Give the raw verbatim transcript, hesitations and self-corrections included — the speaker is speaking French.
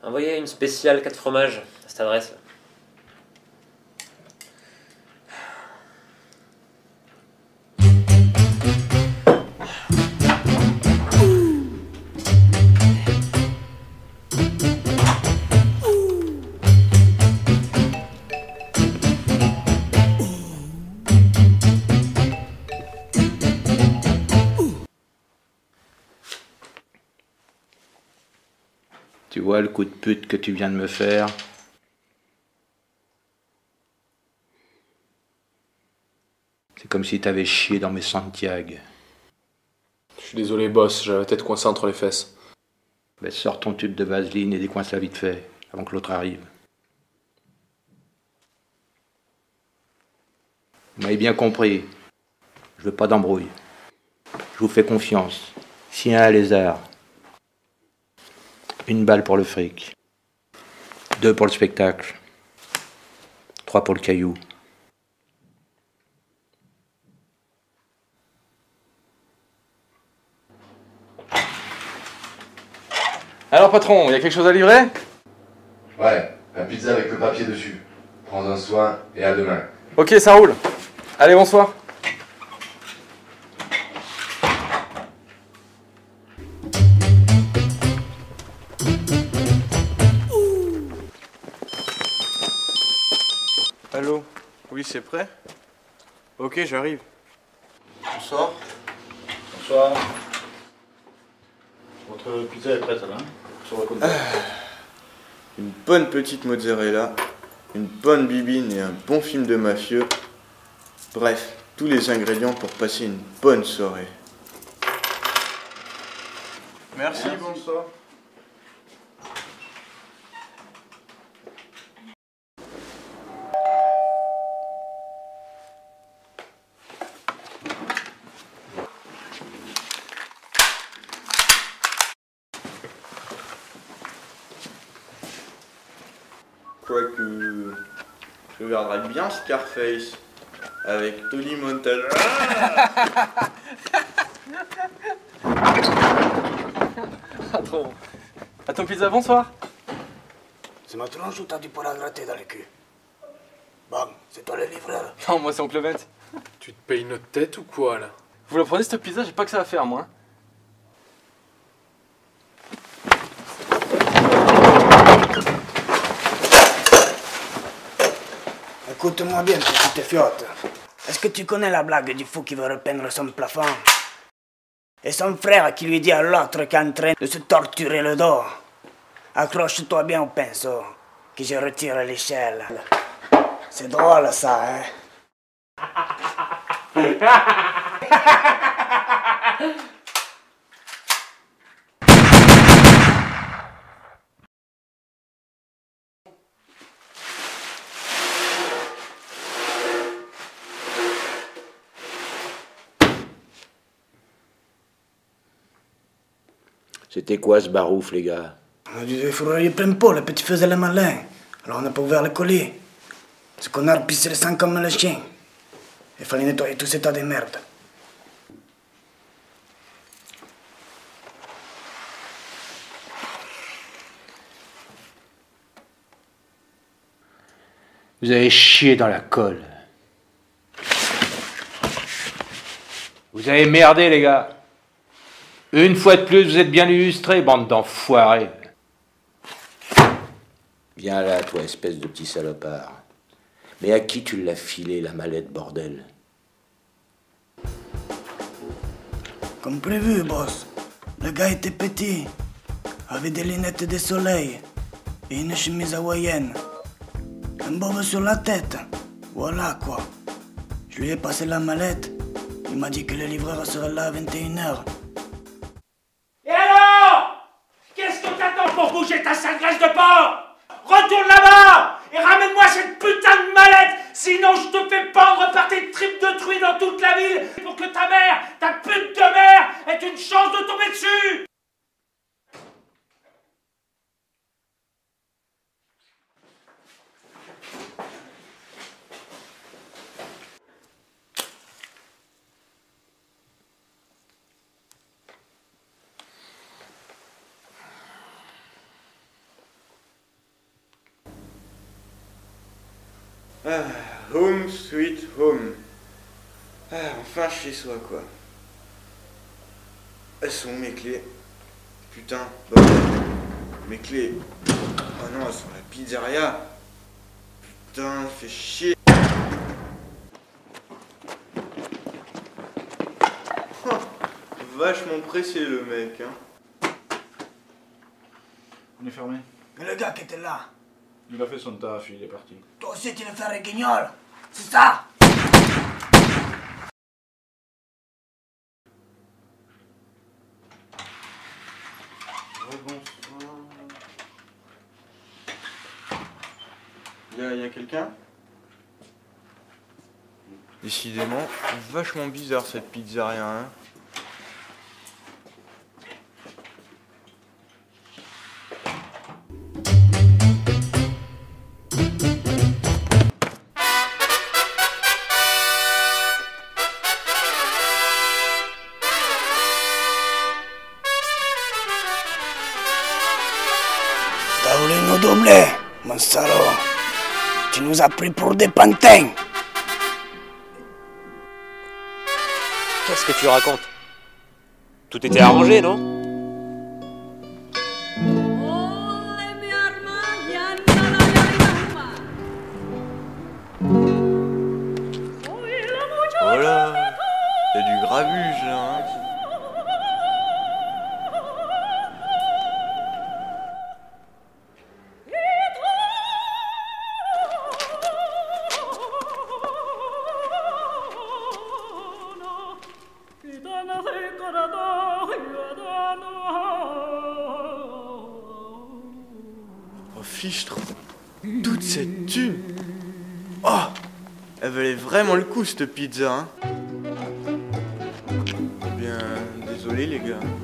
Envoyez une spéciale quatre fromages à cette adresse. Tu vois le coup de pute que tu viens de me faire? C'est comme si t'avais chié dans mes Santiago. Je suis désolé, boss, j'avais la tête coincée entre les fesses. Ben, sors ton tube de vaseline et décoince-la vite fait, avant que l'autre arrive. Vous m'avez bien compris. Je veux pas d'embrouille. Je vous fais confiance. Si y a un lézard, une balle pour le fric, deux pour le spectacle, trois pour le caillou. Alors patron, y a quelque chose à livrer? Ouais, la pizza avec le papier dessus. Prends un soin et à demain. Ok, ça roule. Allez, bonsoir. Allô? Oui, c'est prêt? Ok, j'arrive. Bonsoir. Bonsoir. Votre pizza est prête là, hein, sur le comptoir. Une bonne petite mozzarella, une bonne bibine et un bon film de mafieux. Bref, tous les ingrédients pour passer une bonne soirée. Merci, Merci. bonsoir. Quoique, je regarderais bien Scarface avec Tony Montana. Ah, trop bon. À ton pizza, bonsoir. C'est ma tronche ou t'as du poil à gratter dans le cul? Bam, c'est toi le livreur. Non, moi c'est oncle Clement. Tu te payes notre tête ou quoi là? Vous la prenez cette pizza, j'ai pas que ça à faire moi. Écoute-moi bien, petite fiotte. Est-ce que tu connais la blague du fou qui veut repeindre son plafond? Et son frère qui lui dit à l'autre qui est en train de se torturer le dos: accroche-toi bien au pinceau, que je retire l'échelle. C'est drôle ça, hein? C'était quoi ce barouf, les gars? On a dû fourrer plein pot, le petit faisait le malin. Alors on n'a pas ouvert le colis. Ce connard pissait le sang comme le chien. Il fallait nettoyer tout cet tas de merde. Vous avez chié dans la colle. Vous avez merdé, les gars. Une fois de plus, vous êtes bien illustrés, bande d'enfoirés. Viens là, toi, espèce de petit salopard. Mais à qui tu l'as filé, la mallette, bordel? Comme prévu, boss. Le gars était petit, avait des lunettes de soleil et une chemise hawaïenne. Un bob sur la tête. Voilà quoi. Je lui ai passé la mallette. Il m'a dit que le livreur serait là à vingt et une heures. Et alors? Qu'est-ce que t'attends pour bouger ta sale graisse de porc? Retourne là-bas et ramène-moi cette putain de mallette, sinon je te fais pendre par tes tripes de truie dans toute la ville pour que ta mère, ta pute de mère, ait une chance de tomber dessus. Ah, home sweet home. Ah, enfin chez soi quoi. Elles sont où mes clés? Putain, bah, mes clés. Oh non, elles sont à la pizzeria. Putain, fait chier. Oh, vachement pressé le mec, hein. On est fermé. Mais le gars qui était là, Il a fait son taf, il est parti. toi aussi tu le fais un guignol, c'est ça? Bonsoir. Y'a y a quelqu'un? Décidément, vachement bizarre cette pizzeria, hein. T'as voulu nous doubler, mon salaud. Tu nous as pris pour des pantins. Qu'est-ce que tu racontes? Tout était arrangé, non? Voilà, y a du grabuge là, hein. Oh fichtre, toute cette thune. Oh, elle valait vraiment le coup cette pizza, hein. Eh bien, désolé les gars.